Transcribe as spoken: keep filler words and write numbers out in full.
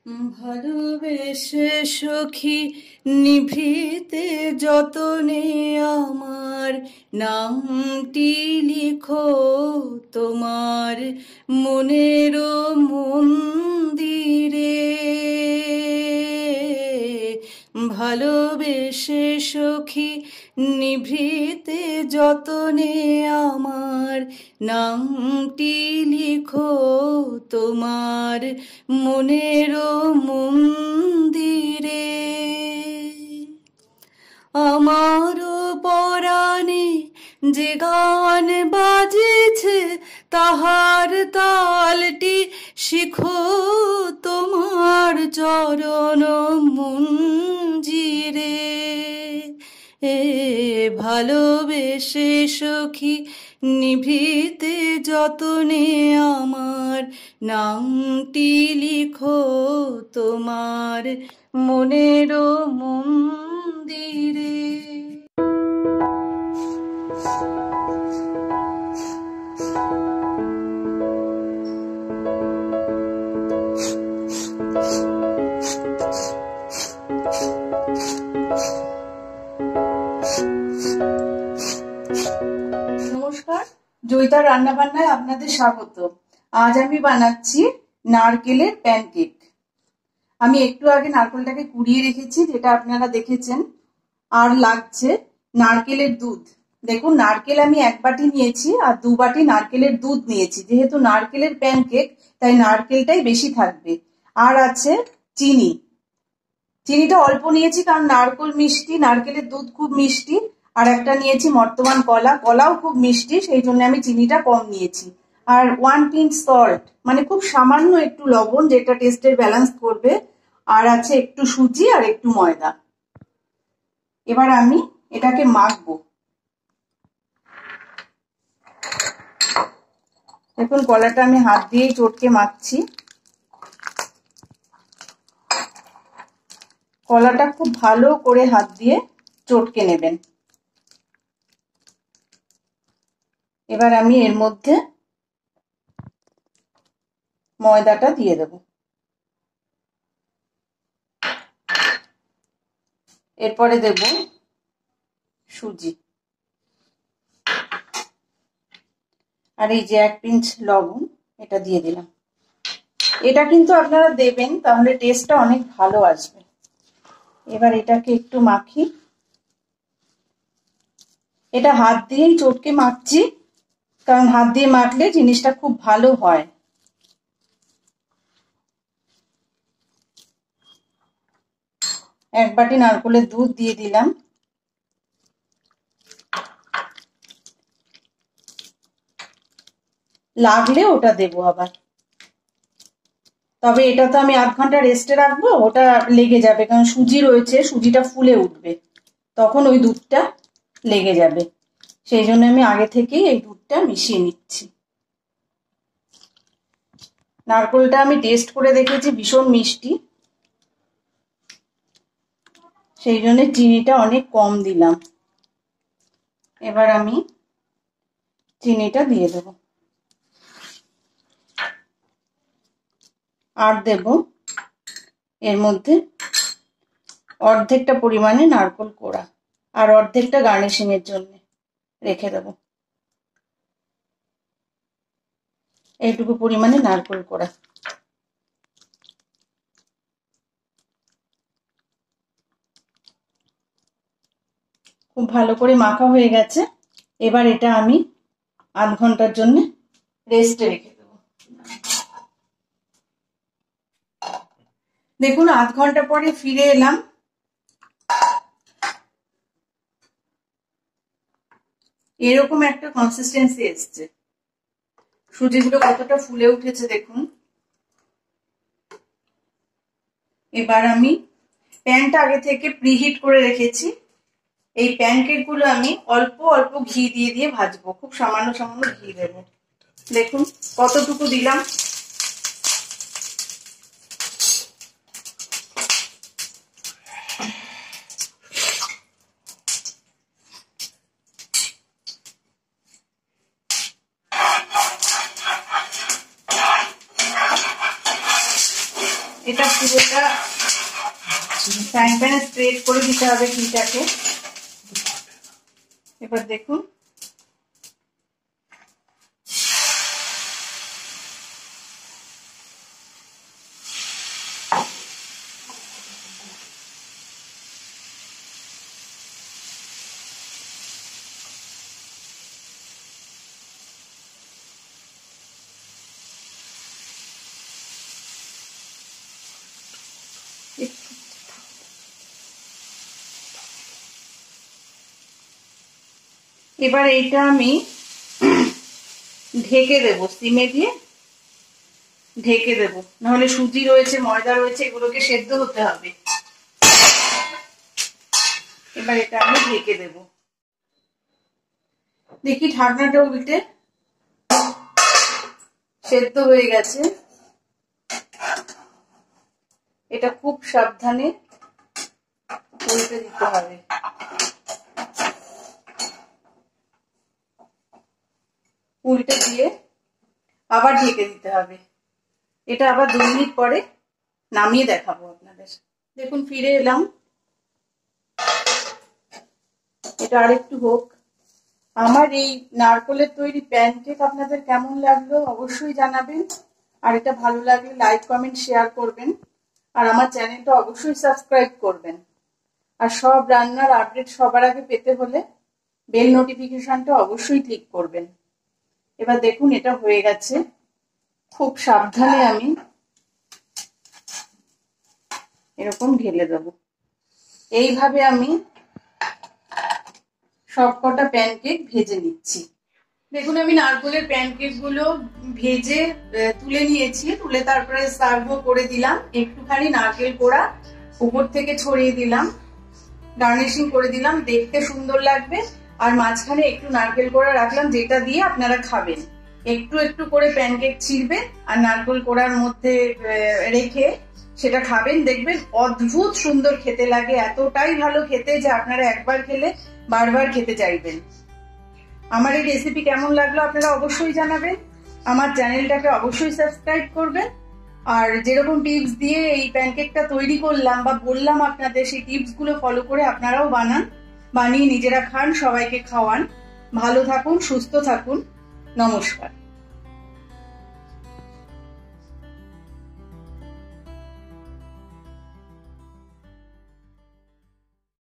ভালোবেসে সখী নিভৃতে যতনে আমার নামটি লিখো তোমার মনের মন্দিরে। ভালোবেসে সখী নিভৃতে যতনে আমার নামটি লিখো তোমার মনের মন্দিরে। আমারও পরাণে যে গান বাজেছে তাহার তালটি শিখো তোমার চরণ মঞ্জিরে। এ ভালোবেসে সখী নিভৃতে যতনে আমার নামটি লিখো তোমার মনের মন্দিরে। নমস্কার, জয়িতা রান্না বান্নায় আপনাদের স্বাগত। আজ আমি বানাচ্ছি নারকেলের প্যানকেক। আমি একটু আগে নারকেলটাকে কুড়িয়ে রেখেছি, যেটা আপনারা দেখেছেন। আর লাগছে নারকেলের দুধ। দেখুন, নারকেল আমি এক বাটি নিয়েছি আর দু বাটি নারকেলের দুধ নিয়েছি। যেহেতু নারকেলের প্যানকেক তাই নারকেলটাই বেশি থাকবে। আর আছে চিনি। চিনিটা অল্প নিয়েছি কারণ নারকেল মিষ্টি, নারকেলের দুধ খুব মিষ্টি। আর একটা নিয়েছি বর্তমান কলা, কলাও খুব মিষ্টি, সেই জন্য আমি চিনিটা কম নিয়েছি। আর ওয়ান পিঞ্চ সল্ট, মানে খুব সামান্য একটু লবণ, যেটা টেস্টের ব্যালেন্স করবে। আর আছে একটু সুজি আর একটু ময়দা। এবার আমি এটাকে মাখবো। দেখুন, কলাটা আমি হাত দিয়েই চটকে মাখছি। কলাটা খুব ভালো করে হাত দিয়ে চটকে নেবেন। এবার আমি এর মধ্যে ময়দাটা দিয়ে দেব। এরপরে দেব সুজি। আর এই যে এক পিঞ্চ লবণ, এটা দিয়ে দিলাম। এটা কিন্তু আপনারা দেবেন, তাহলে টেস্টটা অনেক ভালো আসবে। এবার এটাকে একটু মাখি। এটা হাত দিয়েই চটকে মাখছি, কারণ হাত দিয়ে মাখলে জিনিসটা খুব ভালো হয়। এক বাটি নারকেলের দুধ দিয়ে দিলাম। লাগলে ওটা দেবো আবার, তবে এটা তো আমি আধ ঘন্টা রেস্টে রাখবো, ওটা লেগে যাবে, কারণ সুজি রয়েছে, সুজিটা ফুলে উঠবে, তখন ওই দুধটা লেগে যাবে। সেই জন্য আমি আগে থেকেই এই দুধটা মিশিয়ে নিচ্ছি। নারকেলটা আমি টেস্ট করে দেখেছি, ভীষণ মিষ্টি, সেই জন্য চিনিটা অনেক কম দিলাম। এবার আমি চিনিটা দিয়ে দেব। আর দেব এর মধ্যে অর্ধেকটা পরিমাণে নারকেল কোড়া, আর অর্ধেকটা গার্নিশিং এর জন্য রেখে দেব। এইটুকু পরিমাণে নারকেল কোড়া। খুব ভালো করে মাখা হয়ে গেছে। এবার এটা আমি আধ ঘন্টার জন্য রেস্টে রেখে দেব। দেখুন, আধ ঘন্টা পরে ফিরে এলাম। এরকম একটা কনসিস্টেন্সি এসছে। সুজিগুলো কতটা ফুলে উঠেছে দেখুন। এবার আমি প্যানটা আগে থেকে প্রিহিট করে রেখেছি। এই প্যানকেক গুলো আমি অল্প অল্প ঘি দিয়ে দিয়ে ভাজবো। খুব সামান্য সামান্য ঘি দেবো। দেখুন কতটুকু দিলাম। এটা পুরোটা ফ্রাইং প্যানে স্প্রেড করে দিতে হবে ঘিটাকে। এবার দেখুন এবার এইটা আমি ঢেকে দেব, সিমে দিয়ে ঢেকে দেব, নাহলে সুজি রয়েছে ময়দা রয়েছে এগুলোকে সেদ্ধ হতে হবে। এবার এটা আমি ঢেকে দেব। দেখি ঢাকনাটা উল্টে সেদ্ধ হয়ে গেছে। এটা খুব সাবধানে উল্টে দিতে হবে। উল্টে দিয়ে আবার ঢেকে দিতে হবে। এটা আবার দু মিনিট পরে নামিয়ে দেখাবো আপনাদের। দেখুন ফিরে এলাম, এটা আরেকটু হোক। আমার এই নারকেলের তৈরি প্যানকেক আপনাদের কেমন লাগলো অবশ্যই জানাবেন, আর এটা ভালো লাগলে লাইক কমেন্ট শেয়ার করবেন, আর আমার চ্যানেলটা অবশ্যই সাবস্ক্রাইব করবেন। আর সব রান্নার আপডেট সবার আগে পেতে হলে বেল নোটিফিকেশনটা অবশ্যই ক্লিক করবেন। এবার দেখুন এটা হয়ে গেছে। খুব সাবধানে আমি এরকম ঢেলে দেব। এইভাবে আমি সবকটা প্যানকেক ভেজে নিচ্ছি। দেখুন আমি নারকেলের প্যানকেক গুলো ভেজে তুলে নিয়েছি, তুলে তারপরে সার্ভ করে দিলাম। একটুখানি নারকেল কোড়া উপর থেকে ছড়িয়ে দিলাম, গার্নিশিং করে দিলাম, দেখতে সুন্দর লাগবে। আর মাঝখানে একটু নারকেল কোড়া রাখলাম যেটা দিয়ে আপনারা খাবেন। একটু একটু করে প্যানকেক ছিঁড়বেন আর নারকেল কোড়ার মধ্যে রেখে সেটা খাবেন, দেখবেন অদ্ভুত সুন্দর খেতে লাগে। এতটাই ভালো খেতে যে আপনারা একবার খেলে বারবার খেতে চাইবেন। আমার এই রেসিপি কেমন লাগলো আপনারা অবশ্যই জানাবেন। আমার চ্যানেলটাকে অবশ্যই সাবস্ক্রাইব করবেন। আর যেরকম টিপস দিয়ে এই প্যানকেকটা তৈরি করলাম বা বললাম আপনাদের, সেই টিপস গুলো ফলো করে আপনারাও বানান, বানিয়ে নিজেরা খান, সবাইকে খাওয়ান। ভালো থাকুন, সুস্থ থাকুন। নমস্কার।